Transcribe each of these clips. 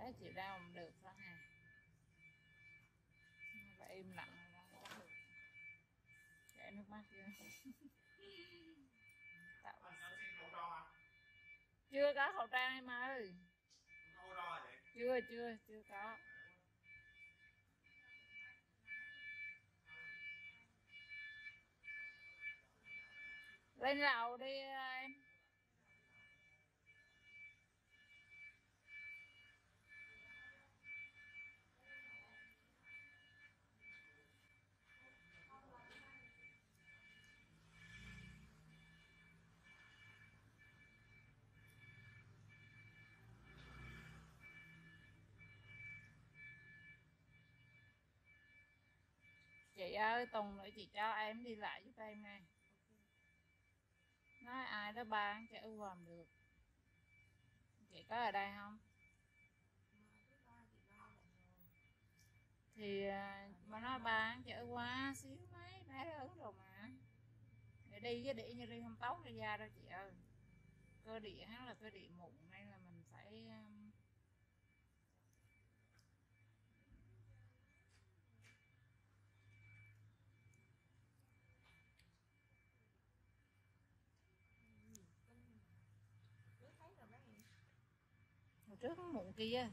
Đấy, chị đau không được đó nè, phải im lặng không có được, chảy nước mắt chưa. Tạo chưa có khẩu trang em ơi, chưa có. Lên lầu đi em. Chị ơi, tuần nữa chị cho em đi lại giúp em nè. Nói ai đó bán chả làm được. Chị có ở đây không? Thì mà nó bán chở quá xíu mấy bé lớn rồi mà. Để đi cái đĩa như đi không tốt ra da đâu chị ơi. Cơ địa hắn là cơ địa mụn nên là mình phải hồi trước mụn kia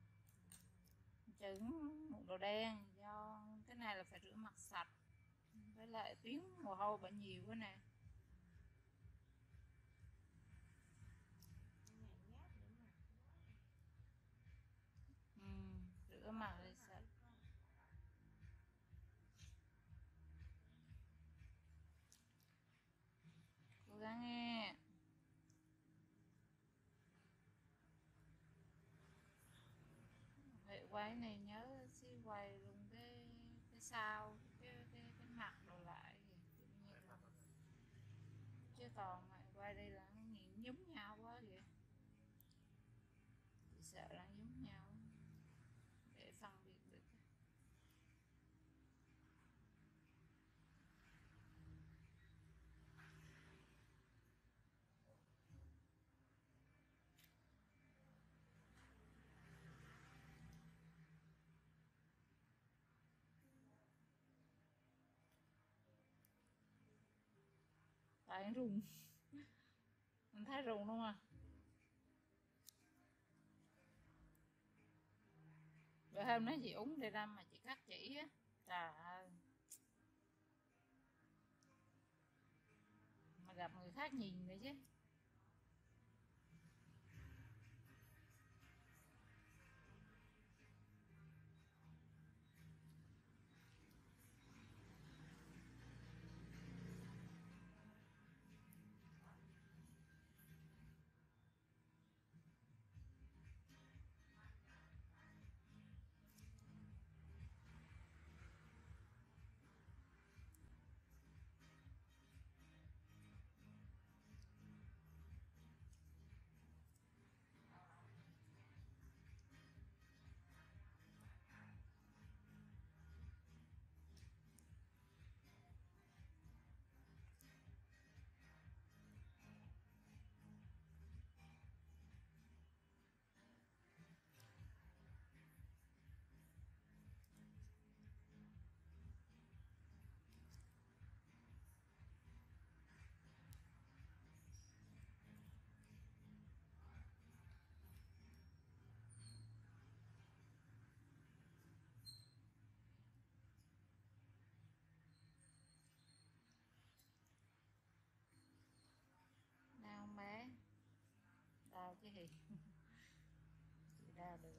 trứng mụn đầu đen, do cái này là phải rửa mặt sạch, với lại tiếng mồ hôi bệnh nhiều quá nè. Rửa mặt thì sạch. Cố gắng nghe. Vậy quay này nhớ xí quay luôn cái sao cái mặt đồ lại chứ còn mà quay đây là nhìn giống nhau quá vậy, chị sợ là giống nhau để phân biệt được. Tại rùng mình thấy rùng luôn à. Bữa hôm nói chị uống để ra mà chị cắt chỉ á, trời ơi, mà gặp người khác nhìn vậy chứ. Đau bé, đau chứ gì. Chị đau được.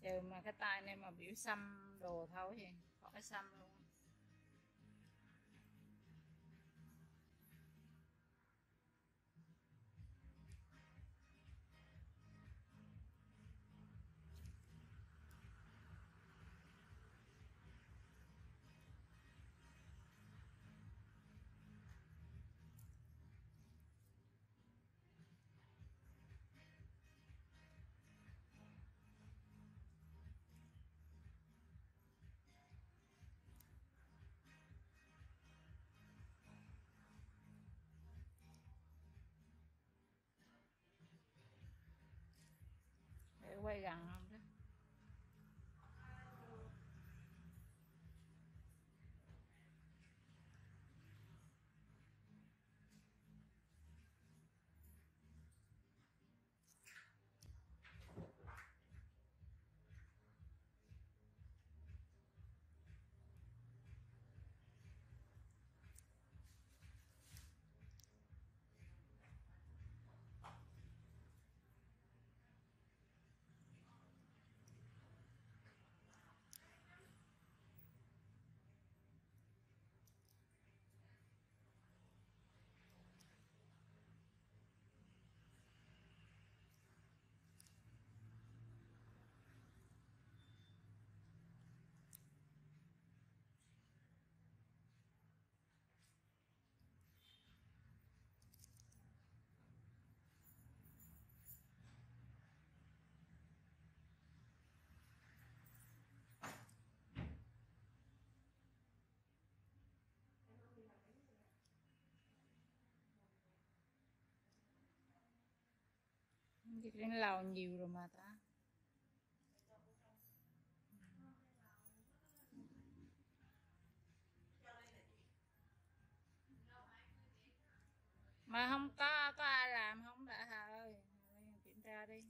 trừ mà cái tay này mà biểu xăm đồ thôi thì khỏi xăm luôn. Để quay gần không đó. Cái lầu nhiều rồi mà ta. Mà không có ai làm không đã Hà ơi, kiểm tra đi.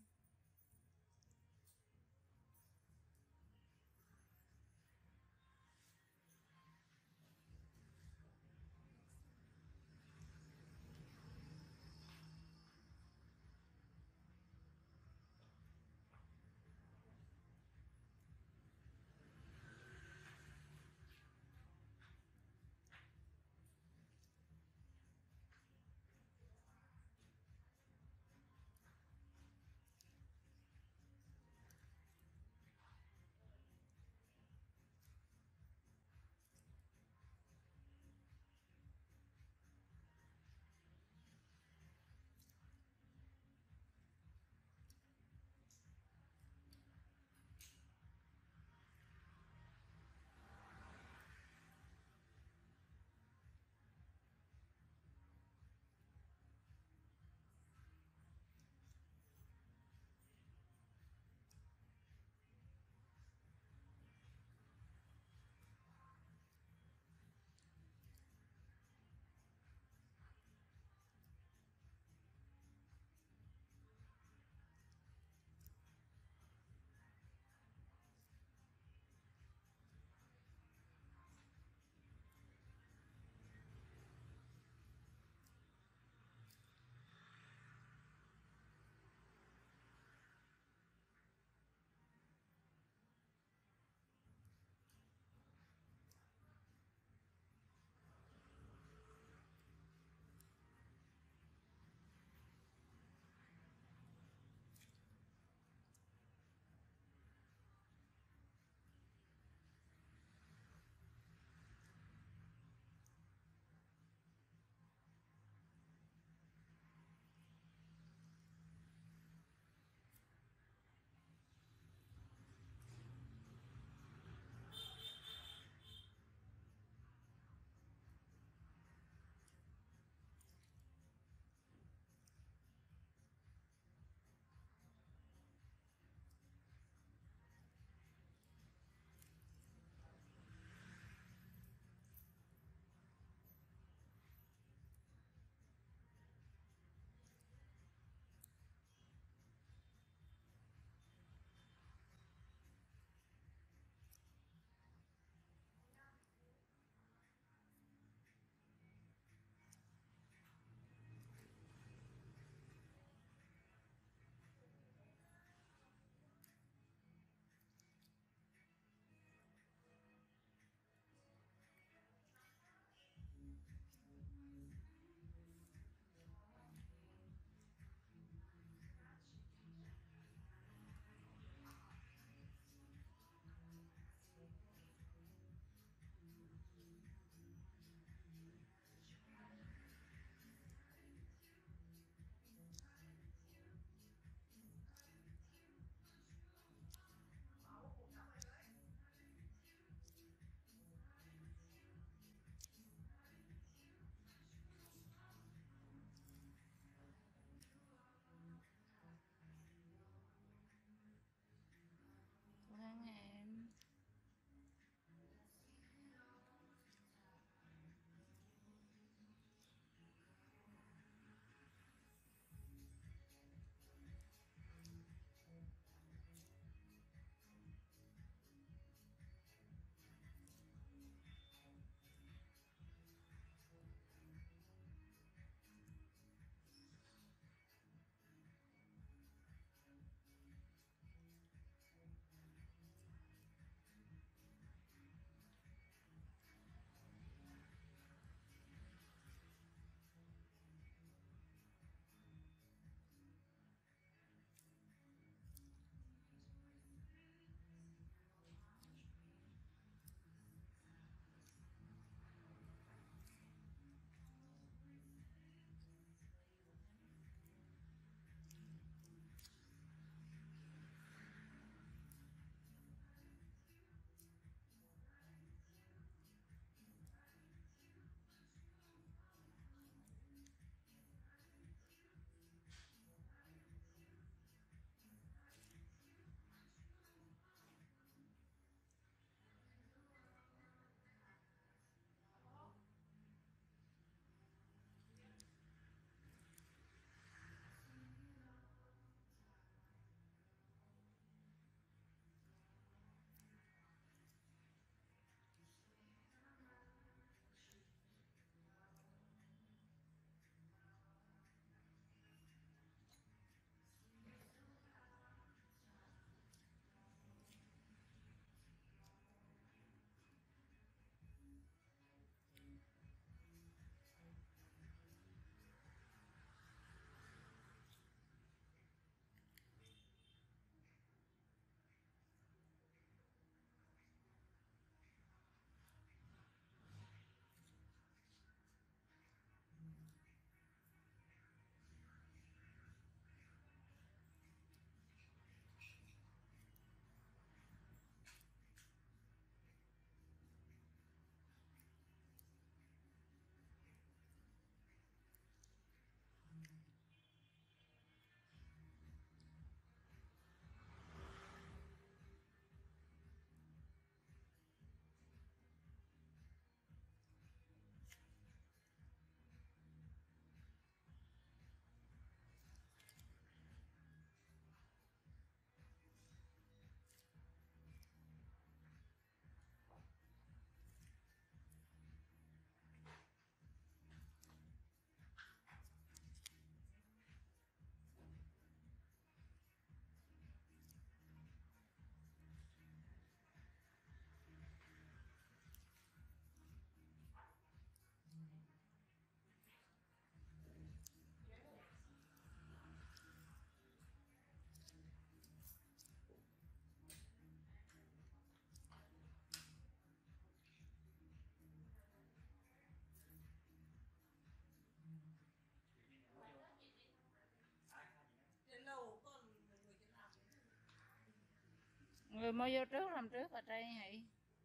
Người mới vô trước làm trước ở đây hãy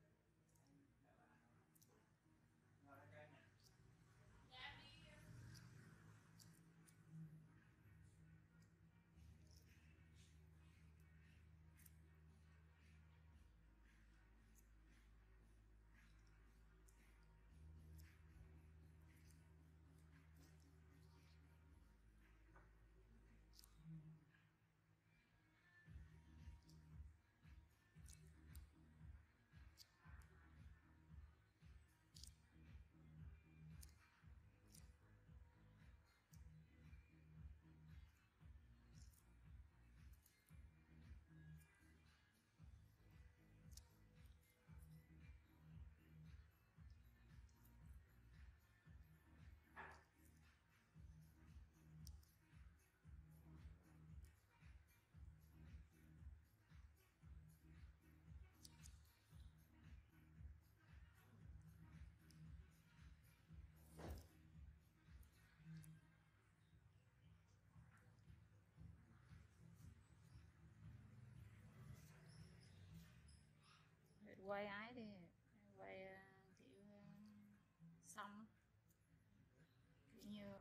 quay ái đi, quay kiểu xong kiểu như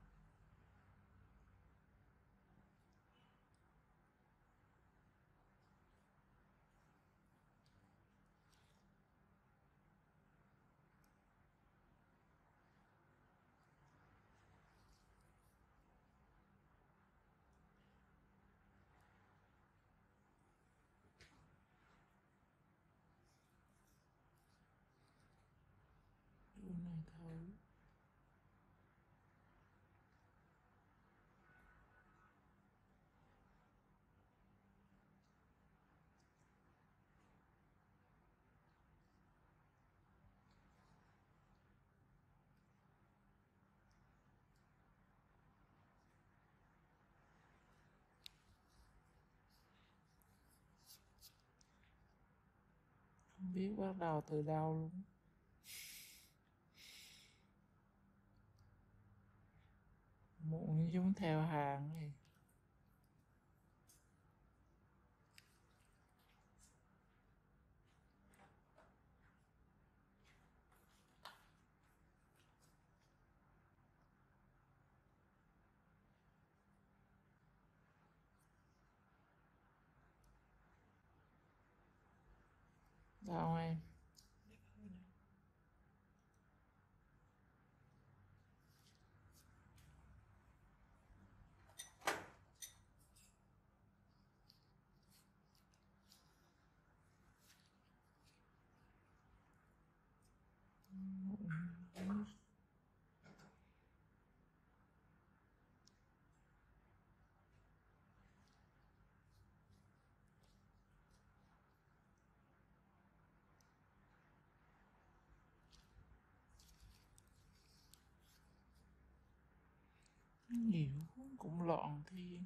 Chỗ này thôi. Không biết bắt đầu từ đâu luôn. Muộn giống theo hàng này. Đâu em? Nhiều cũng loạn thiên.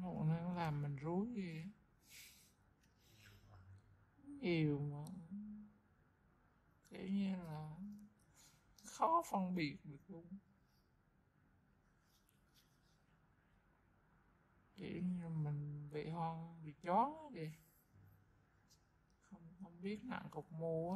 Mụn nó làm mình rối ghê. Nhiều mà kiểu như là khó phân biệt được luôn. Kiểu như mình bị hoang bị chó kìa, không biết nặng cục mô á.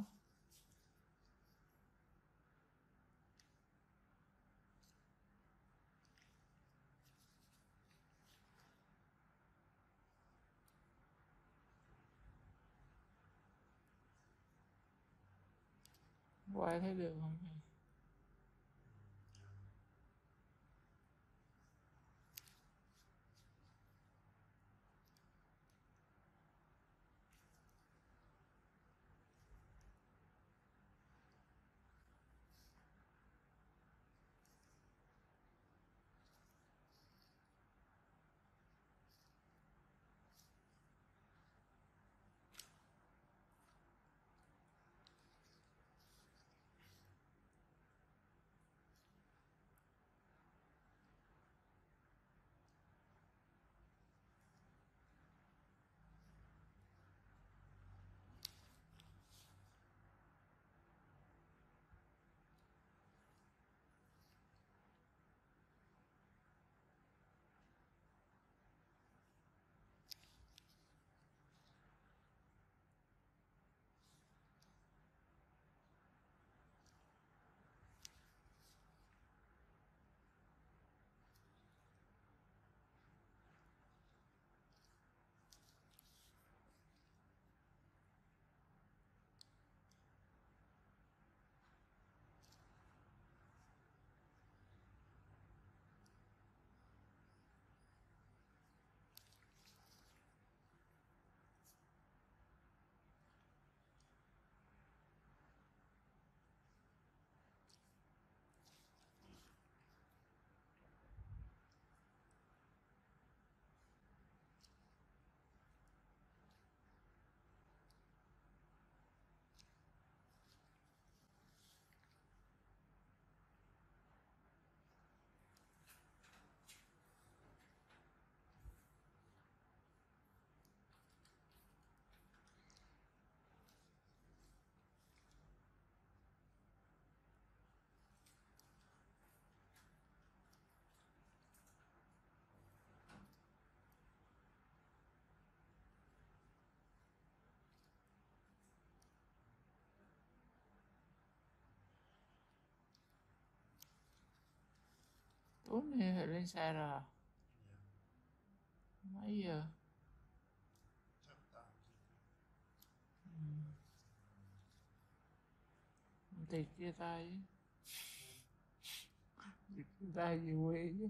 Quay thấy được không? Tối nay phải lên xe rồi à? Mấy giờ? Tiệc chia tay chứ. Tiệc chia tay về quê chứ.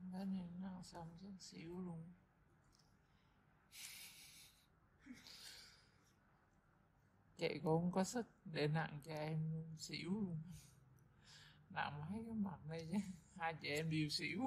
Cái này nó ăn xong chắc xỉu luôn. Chị cũng không có sức để nặng cho em luôn, xỉu luôn. Nặng mấy cái mặt này chứ, hai chị em đều xỉu.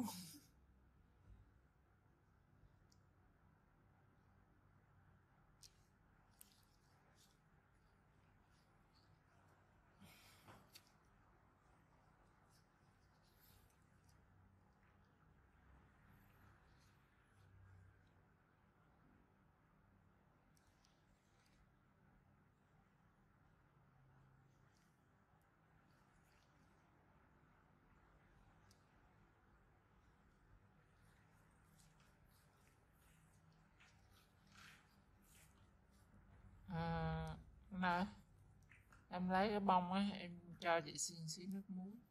À, này, em lấy cái bông á, em cho chị xin xí nước muối.